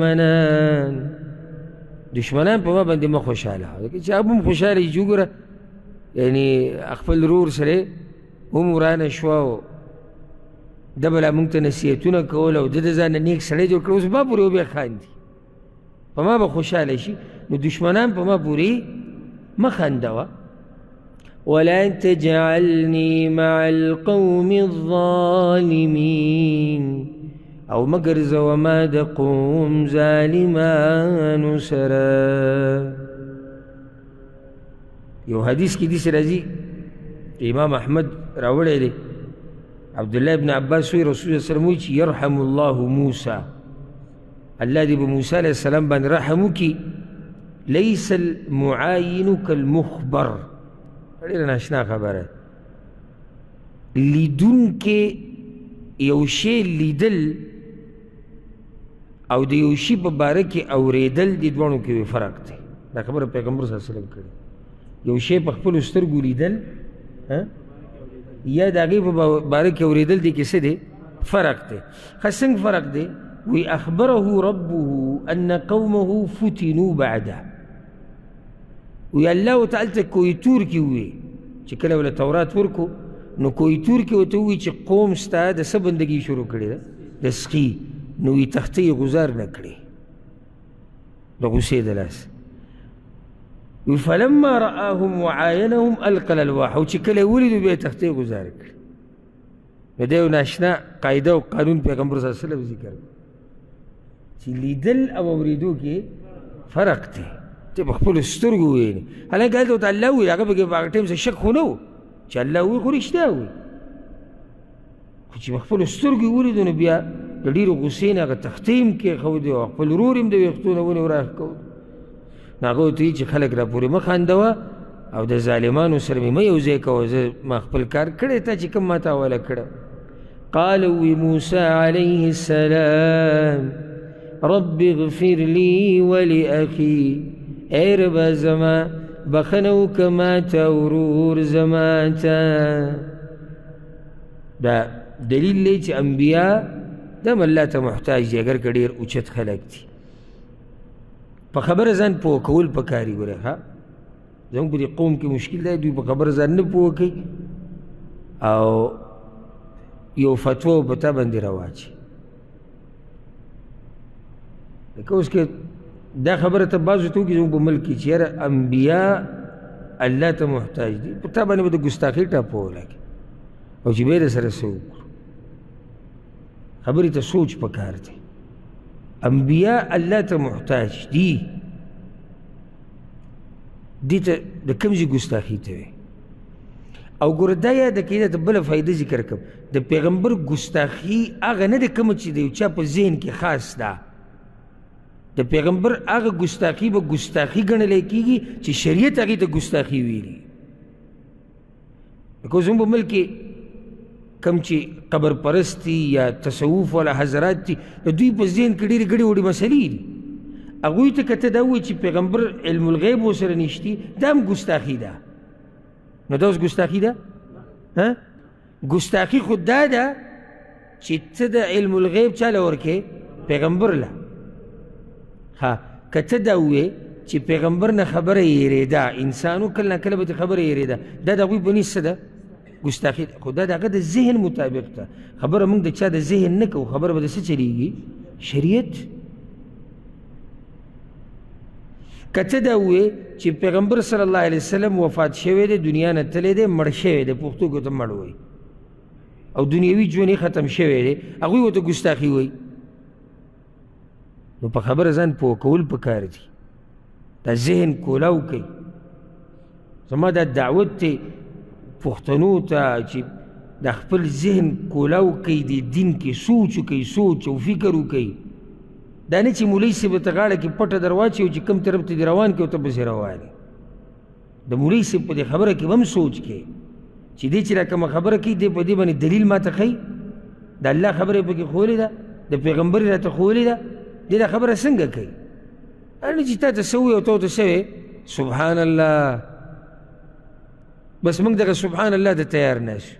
Speaker 1: دشمنان په ما باندې ما خوشحالوه، چې هغه هم خوشحاله شي. وګوره یعنی خپل ورور سره هم ورانه شوه، ده به لا موږ ته نصیحتونه کول، او ده د ځانه نیک سړی جوړ کړه، اوس ما پورې وبیا خاندي، په ما به خوشحاله شي. نو دشمنان په ما پورې مه خندوه. ولا تجعلني مع القوم الظالمين، او مگر زه ما د قوم ظالمانو سره. یو حدیث کې داسې راځي، امام احمد راوړی دی، عبدالله ابن عباس وایي رسول الله صلی الله علیه وسلم وایي چې یرحم الله موسی، الله دې په موسی علیه السلام باندې رحم وکړي. لیس المعاین کالمخبر، ډېره ناشنا خبره. لیدونکې یو شی لیدل او د یو شي په باره کې اورېدل دې دواړو کې فرق دی. دا خبره پیغمبر صلی الله علیه وسلم کړې. یو شی په خپلو سترګو لیدل یا د هغې په باره کې اورېدل دې کې څه دی؟ فرق دی. ښه څنګه فرق دی؟ وی اخبره ربه ان قومه فتنوا بعده. وی الله تعالی ته کویتور کې ووی چې کله وله تورات ورکو نو کویتور کې ورته ووی چې قوم ستا د څه بندګي شروع کړې ده؟ د سخي. نو وی تختې غزار نه کړې د غوسې د لاس. وی فلما رآهم وعاینهم القى الالواح. او چې کله یې ولیدو بیا یې تختې غزار کړې. نو دی یو ناشنا قاعده او قانون پیغمبر صلی الله علیه وسلم ذکر چې لیدل او اورېدو کې فرق دی. ته په خپلو سترګو ووینې. حالانکه هلته ورته الله ووایي، هغه پکې په هغه ټایم څه شک خو نه و چې الله ووایي، خو رښتیا وایي. خو چې په خپلو سترګو یې ولیدو نو بیا د ډېرو غوسې نه هغه تختې هم کېښودې او خپل ورور یې هم د ویښتو نه ونې وراښکود. نو هغه ورته وایي چې خلک راپورې مه خندوه او د ظالمانو سره مې مه یو ځای کوه، زه ما خپل کار کړی تا چې کوم ما ته حواله کړه. قال وی موسی علیه السلام رب اغفر لی ولأخی. اے ربا زما بخنه وکړه ما ته ورور زما ته. دا دلیل دی چې انبیا دم الله ته محتاج دي اگر که ډېر اوچت خلک دي. په خبره ځان پوه کول پکار دي. ګوره ښه زموږ په دې قوم کې مشکل دی، دوی په خبره ځان نه پوه کوي او یو فتوا په تا باندې راواچي. لکه اوس کې دا خبره ته بعضو ته وکړي زموږ په ملک کې چې یاره انبیا الله ته محتاج دي، په تا باندې به د ګستاخي ټاپه ولګي او چې بیا یې سره څه وکړو. خبرې ته سوچ پکار دی. انبیا الله ته محتاج دي، دې ته د کوم ځای ګستاخي ته وایي. او ګوره دا یاده کړئ، دا ته بله فایده ذکر کړم. د پیغمبر ګستاخي هغه نه ده کومه چې د یو چا په ذهن کې خاص ده. د پیغمبر هغه ګستاخي به ګستاخي ګڼلی کېږي چې شریعت هغې ته ګستاخي ویلي. لکه زموږ په ملک کې کم چې قبر پرست دي یا تصوف والا حضرات دي، د دوی په ذهن کې ډېرې ګډې وډې مسلې دي. هغوی ته که ته دا ووایې چې پیغمبر علم الغیب ورسره نشتي، دا هم ګستاخي ده. نو دا اوس ګستاخي ده؟ ګستاخي خو دا ده چې ته د علم الغیب چا له ورکې؟ پیغمبر له. ها که ته دا ووایې چې پیغمبر نه خبره یېرېده، انسانو کله نه کله به ترې خبره یېرېده، دا د هغوی په نیز څه ده؟ ګستاخي ده. خو دا د هغه د ذهن مطابق ده. خبره موږ د چا د ذهن نه کوو، خبره به د څه چلېږي؟ شریعت. که ته دا ووایې چې پیغمبر صلی الله علیه وسلم وفات شوی دی، دنیا نه تللی دی، مړ شوی دی، پښتو کې ورته مړ وایي، او دنیوي ژوند یې ختم شوی دی، هغوی ورته ګستاخي وایي. نو په خبره ځان پوه کول پکار دي. دا ذهن کولاو کوي. زما دا دعوت دی پښتنو ته چې د خپل ذهن کولاو کوي، د دین کې سوچ وکوي، سوچ او فکر وکوي. دا نه چې مولوي صاحب ته غاړه کې پټه در واچوي چې کوم طرف ته دې روان کړي او ته پسې روان یې. د مولوي صاحب په دې خبره کې هم سوچ کوي چې دې چې را کومه خبره کوي دې په دې باندې دلیل ما ته ښیي. د الله خبره یې پکې ښوولې ده، د پیغمبر یې راته ښوولې ده، دې دا خبره څنګه کوي؟ نه چې تا ته څه ووایي او ته ورته څه وایې سبحان الله، بس موږ دغه سبحان الله ته تیار نه شو.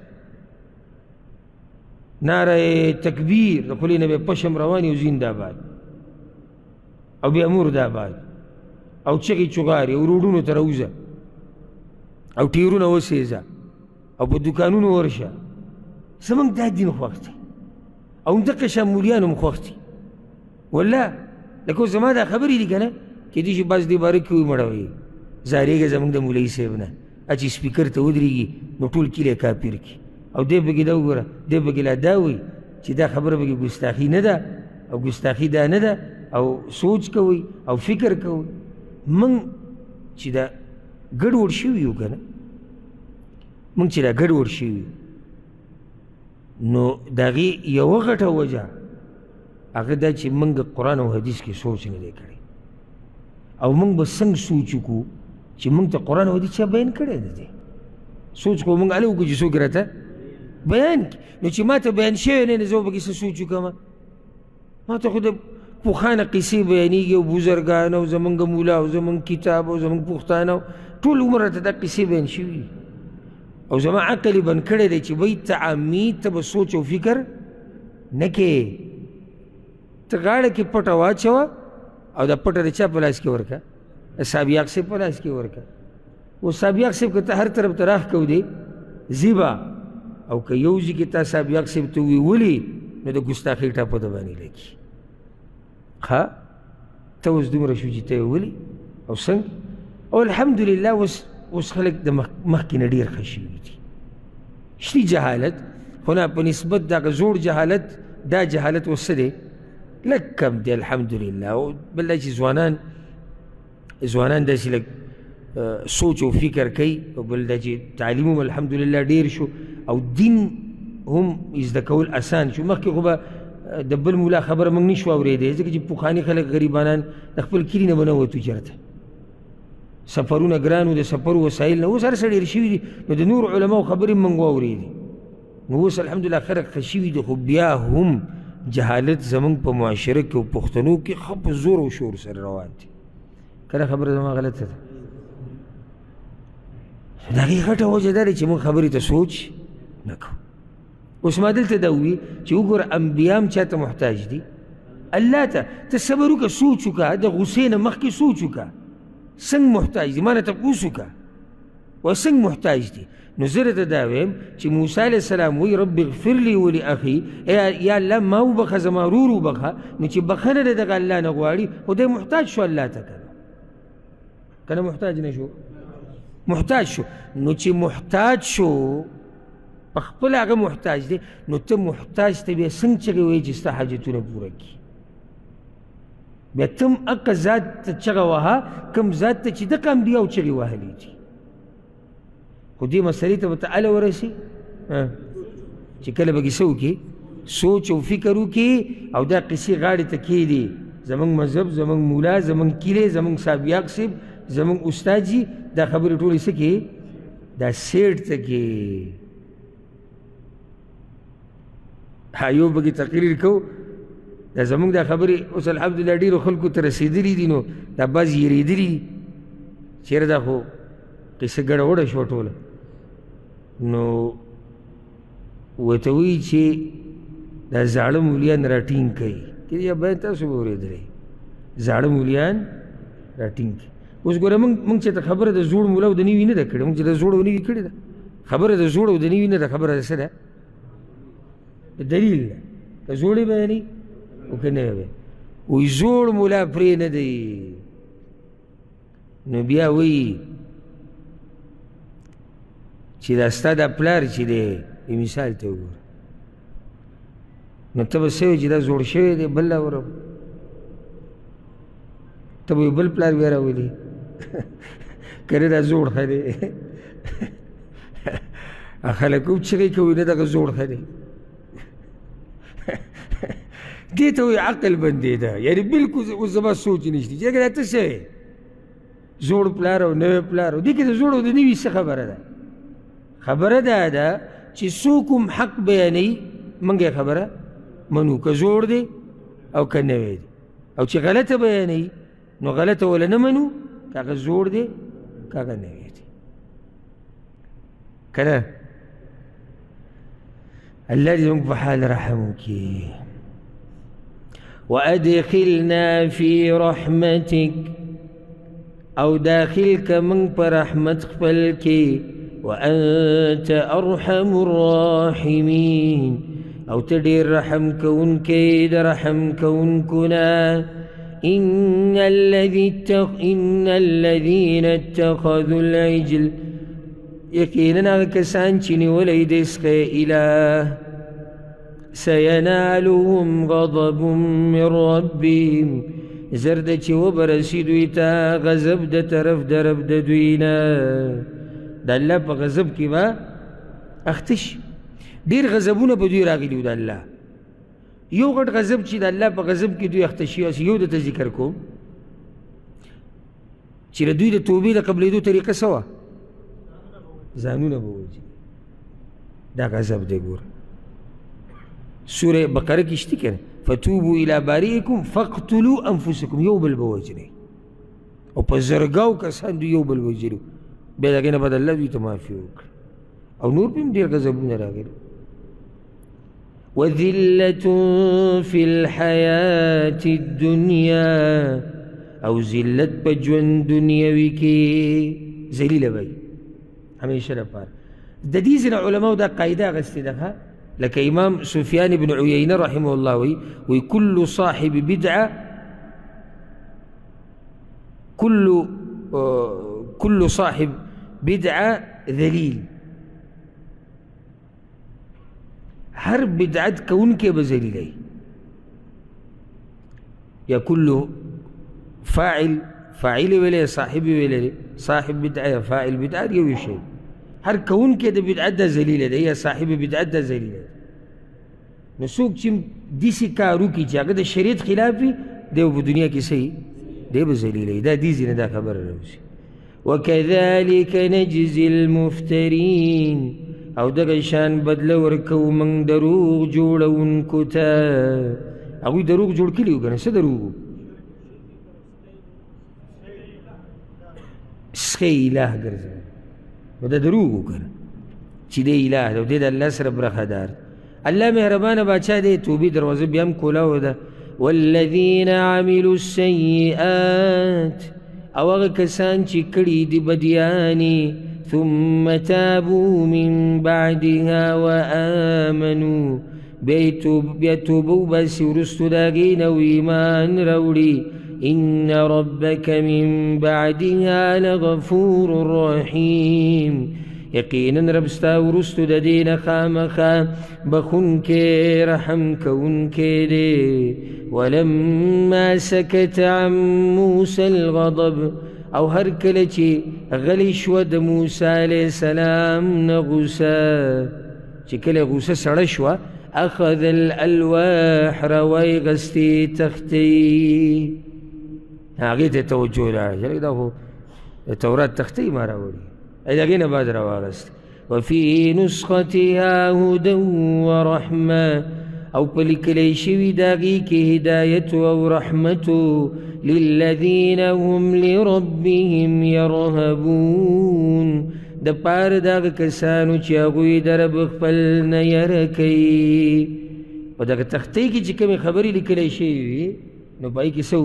Speaker 1: نعره تکبیر د خولې نه به پشم روان او زنده‌باد او بیا مرده‌باد او چغې چغارې او روډونو ته راوځه او ټیرونه وسېځه او په دوکانونو ورشه. زموږ دا دین خوښ دی او همدغه شان مولیان هم خوښ دي. والله لکه زما دا خبرې دي که نه، کېدای شي بعض دې باره کې ومړوي، زارېږه زموږ د مولوي صاحب نه، چې سپیکر ته ودرېږي نو ټول کلی کافر کړي. او دی پکې دا وګوره، دی پکې لا دا وایي چې دا خبره پکې ګستاخي نه ده او ګستاخي دا نه ده او سوچ کوئ او فکر کوئ. موږ چې دا ګډوډ شوي یو که نه، موږ چې دا ګډوډ شوي یو نو د هغې یوه غټه وجه هغه دا چې موږ قرآن او حدیث کې سوچ نه دی کړی. او موږ به څنګه سوچ وکړو چې موږ ته قرآن او حدیث چا بیان کړی دی؟ سوچ خو مونږ هله وکړو چې څوک راته بیان کړي. نو چې ما ته بیان شوی نه زه به پکې څه سوچ وکړم؟ ما ته خو د پوخانه قصې بیانېږي او بزرګان او زمونږ مولا او زمونږ کتاب او زمونږ پښتانه ټول عمر راته دا قصې بیان شوي او زما عقل یې بند کړی دی چې بهی ته عامي ته به سوچ او فکر نه کې. ته غاړه کې پټه واچوه او دا پټه د چا په لاس کې ورکړه؟ د سابیاق صاحب په لاس کې ورکړه. اوس سابیاق صاحب که ته هر طرف ته راښکو دی ځي به او که یو ځي کې تا سابیاق صاحب ته وولي نو د ګستاخۍ ټاپه د باندې لګي. ښه ته اوس دومره شو چې ته یې ولي او څنګه او الحمدلله اوس خلک د مخکې نه ډېر ښه شوي دي. شتي جهالت خو نه په نسبت دغه زوړ جهالت دا جهالت اوس څه دی لږ کم دی الحمدلله. او بل دا چې ځوانان داسې لږ سوچ او فکر کوي او بل دا چې تعلیم هم الحمدلله ډېر شو او دین هم زده کول اسان شو. مخکې خو به د بل مولا خبره موږ نه شو اورېدی ځکه چې پخواني خلک غریبانان د خپل کلي نه به نه وتو چېرته سفرونه ګران و د سفر وسایل نه اوس هر څه ډېر شوي دي نو د نورو علماو خبرې موږ واورېدې نو اوس الحمدلله خلک ښه شوي دي خو بیا هم جهالت زموږ په معاشره کې او پښتنو کې ښه په زور او شور سره روان دي. کله خبره زما غلطه ده؟ د هغې غټه وجه دا دی چې موږ خبرې ته سوچ نه کوو. اوس ما دلته دا ووي چې وګوره انبیا هم چا ته محتاج دي؟ الله ته. ته صبر وکړه سوچ وکړه د غصې نه مخکې سوچ وکړه څنګه محتاج دي ما نه تپوس وکړه و څنګه محتاج دي. نو زه درته دا ویم چې موسی علیه السلام وایي رب اغفر لي ولأخي یا الله ما وبخه زما ورور وبخه. نو چې بخنه د دغه الله نه غواړي خو دی محتاج شو الله ته کنه محتاج نه شو؟ محتاج شو. نو چې محتاج شو په خپل هغه محتاج دی نو ته محتاج ته بیا څنګه چغې وایي چې ستا حاجتونه پوره کړي؟ بیا ته هم هغه ذات ته چغه وهه کوم ذات ته چې دغه انبیاو چغې وهلې دي. خو دې مسلې ته به ته هله ورسي چې کله به څه وکړي سوچ او فکر وکړي او دا قصې غاړې ته کښېږدي زموږ مذهب زموږ مولا زموږ کلی زموږ سابیاق صاحب زموږ استاد جي دا خبرې ټولې څه کې دا سیټ ته کې یو پکې تقریر کوو دا زموږ دا خبرې اوس الحمدلله ډېرو خلکو ته رسېدلي دي نو دا بعض یېرېدلي دي چېرې دا خو قصه ګډه وډه شوه ټوله نو ورته وایي چې دا زاړه مولیان راټینګ کوي که یا بیان تاسو به اورېدلی زاړه مولیان راټینګ کوي. اوس ګوره موږ چې ته خبره د زوړ مولا او د نوي نه ده کړې موږ چې د زوړ او نوي کړې ده خبره د زوړ او د نوي نه ده خبره د څه ده دلیل ده که زوړې بیانوي او که نوی بیانوي وایي زوړ مولا پرې نه دی نو بیا وایي چې دا ستا دا پلار چې دی مثال ته وګوره نو ته به څه وایې چې دا زوړ شوی دی بل راوړم ته به بل پلار بیا راولي کنه دا زوړ ښه دی خلک هم چغې کوي نه دغه زوړ ښه دی دې ته وایي عقل بندېده یعنې بلکل اوس زما سوچ نشته چې دا ته څه وایې زوړ پلار او نوی پلار او دې کې د زوړ او د نوي څه خبره ده؟ خبره دا ده چې څوک هم حق بیانوي موږ یې خبره منو که زوړ دی او که نوی دی او چې غلطه بیانوي نو غلطه وله نه منو که هغه زوړ دی که هغه نوی دی که نه الله دې زموږ په حال رحم وکړي. وادخلنا فی رحمتک او داخل که موږ په رحمت خپل کې وأنت أرحم الراحمين أو تدير رحم كون كيد رحم كون كنا إن الذين اتخذوا العجل يقينا كسانشني وليد إله سينالهم غضب من ربهم زردك وبرسيد إتا غزب دا طرف درب دوينا د الله په غضب کې به اخته شي. ډېر غضبونه په دوی راغلي وو د الله یو غټ غضب چې د الله په غضب کې دوی اخته شي یو درته ذکر کوم چې د دوی د توبې د قبلېدو طریقه څه وه ځانونه به ووجني دا غضب دی ګوره سوره بقره کې شته که نه فتوبوا الى بارئکم فاقتلوا انفسکم یو بل به وجنئ او په زرګاو کسان دوی یو بل وجلو بیا د هغې نه بعد الله دوی ته معافي وکړي او نور پې هم ډېر غضبونه راغلي وذلة في الحياة الدنيا او ذلت په ژوند دنیوي کې ذلیله به همیشه لپاره د دې ځینې علماو دا قاعده اخیستې ده لکه امام سفیان بن عیینه رحمه الله وی كل صاحب بدعه كل صاحب بدعه ذلیل هر بدعت كونك بذلیل یا كل فاعل ولا صاحب ولا صاحب بدعه فاعل بدعه یو شی هر كونك د بدعت د ذلیل دی یا صاحب بدعت د ذلیل دی نو څوک چې داسې کار وکړي چې هغه د شریعت خلاف وي دی په دنیا کې صحیح دی به ذلیل وي دا دې ځینې دا خبره راوځي وكذلك نجزي المفترين او دغه شان بدله ورکوو موږ دروغ جوړونکو ته هغوی دروغ جوړ کړي وو که نه څه دروغ وو سخی اله ګرځوي نو دا دروغ وو که نه چې دی اله دی او دی د الله سره برخه دار الله مهربانه باچا دی توبې دروازه بیا هم کولاو ده والذین عملوا السیئات او هغه کسان چې کړي دي بدیانې ثم تابوا من بعدها وآمنوا بیا توبه وباسي وروستو د هغې نه ایمان راوړي إن ربك من بعدها لغفور رحيم یقینا رب ستا وروستو د دې نه خامخا بخونکی رحم کوونکی دی ولما سکت عن موسى الغضب او هر کله چې غلی شوه د موسی علیه السلام نه غوسه چې کله غوسه سړه شوه اخذ الالواح راوایغستې تختې هغې ته توجه راغله دا خو د تورات تختې ما راوړي د هغې نه بعد راواغست وفي نسختها هدى ورحمه او په لیکلی شوي د هغې کې هدایت او رحمت للذین هم لربهم یرهبون د پاره د هغه کسانو چې هغوی د رب خپل نه یره کوي په دغه تختې کې چې کومې خبرې لیکلی شوي وي نو په هغې کې څه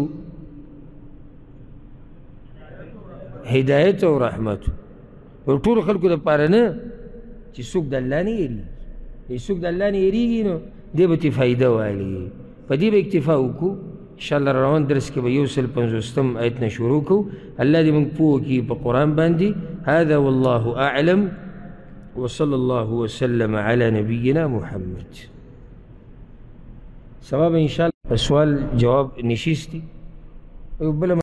Speaker 1: هدایت او رحمت ټولو خلکو دپاره نه چې څوک د الله نه یېرېږي چې څوک د الله نه یېرېږي نو دی به ترې فایده والي په دې به اکتفا وکړو انشاءالله روان درس کې به 150 آیت نه شروع کوو الله دې موږ پوه کړي په قرآن باندې هذا والله اعلم وصلى الله وسلم على نبينا محمد سبب انشاءالله سوال جواب نشستی